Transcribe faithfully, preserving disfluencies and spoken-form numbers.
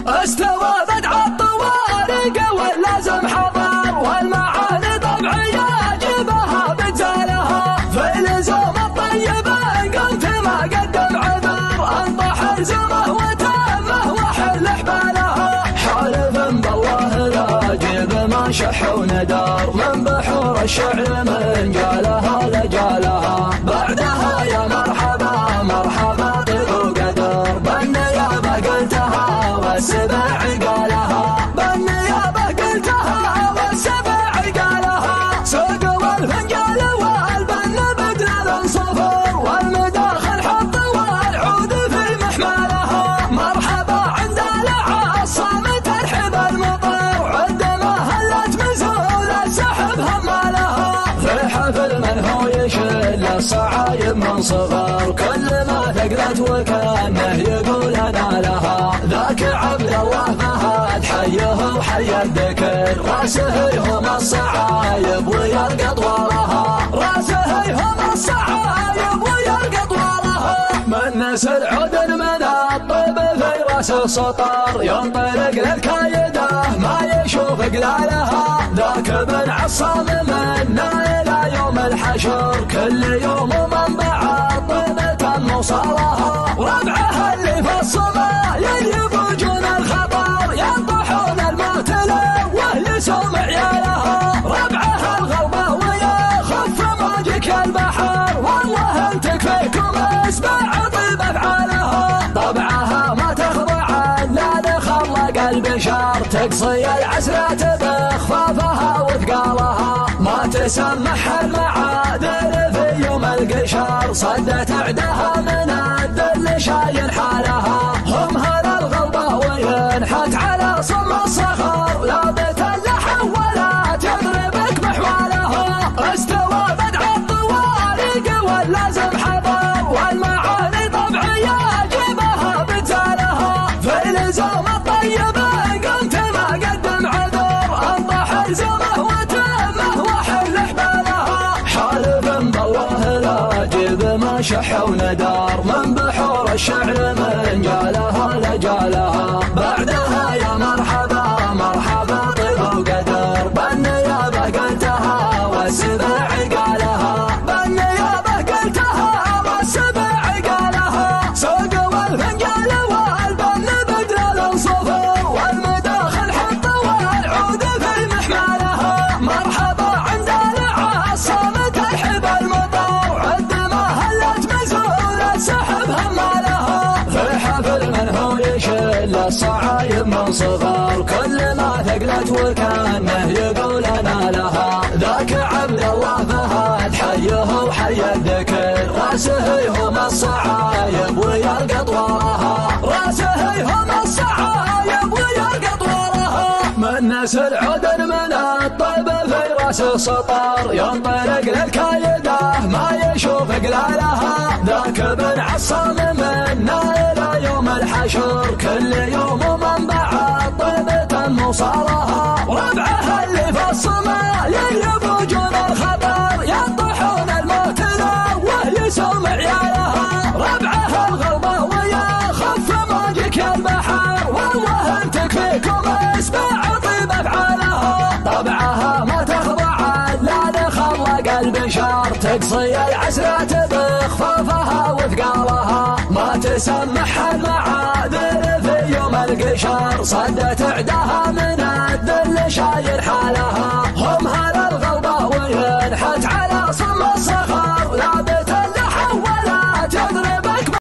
استوى بدع الطوارق واللازم حضر والمعاني طبعية جيبها بتزالها في لزوم الطيبين قلت ما قدم عذر انطح الزمه وتامه وحل حبالها حالف بالله لا جيب ما شح وندار من بحور الشعر من قالها لجالها بعدها يا مرحبا مرحبا طيب وقدر بالنيابة قلتها والسبع قالها بالنيابة قلتها والسبع قالها سوق والفنجال والبن بدل صفر والمداخل حط والعود في محمالها مرحبا عند العصامة ترحب المطر عد ما هلت مزول السحب همالها في حفل من هو يشل الصعايب من صغر كل ما ثقلت وكانه يقول انا لها ذاك عبد الله فهد حيه وحي الذكر راسه يهم الصعايب ويرقط وراها راسه يهم الصعايب ويرقط وراها من نسل عود من الطيب في راسه سطر ينطلق للكايده ما يشوف قلالها ذاك بن عصام منا الى يوم الحشر كل يوم منبع طيبة وصالها ربعها اللي في الصبا يفوجون الخطر ينطحون الموت له ويسوم عيالها ربعها الغلبة ويخف موجك البحر والله انت تكفيكم اسمع طيب افعالها طبعها ما تخضع لا لخلق البشر تقصي العسرات بخفافها وثقالها ما تسمح المعاذر في يوم القشر صدت عدها من الدل شايل حالها هم هذا الغلبة وينحت على صم الصخر لا بتلحم ولا تضربك بحوالها استوى بدع الطوارق واللازم حضر والمعاني طبعية جيبها بتزالها في لزوم الطيبين قلت ما قدم عذر انطح الزمه وتامه وحل حبالها حالف بالله لا جيب ما شح وندار من بحور الشعر من قالها لجالها بعدها يا مرحبا مرحبا طيب وقدر بالنيابة قلتها والسبع قالها بالنيابة قلتها والسبع قالها سوق والفنجال والبن بدل صفر والمداخل حط والعود في محمالها مرحبا عند العصامة ترحب المطر عد ما هلت مزول السحب همالها في حفل من هو يشل الصعايب من صغر كل ما ثقلت وكانه يقول انا لها ذاك عبد الله فهد حيه وحي الذكر راسه يهم الصعايب ويرقط وراها راسه يهم الصعايب ويرقط وراها من نسل عود من الطيب في راسه سطر ينطلق للكايده ما يشوف قلالها ذاك بن عصام منا الى يوم الحشر كل يوم منبع طيبة وصالها ربعها اللي في الصما يفوجون الخطر ينطحون الموت له ويسوم عيالها ربعها الغلبة ويخف موجك البحر والله انت تكفيكم اسمع طيب افعالها طبعها ما تخضع لا لخلق البشر تقصي العسرات بخفافها وثقالها ما تسمح المعاذر في يوم القشر صدت عدها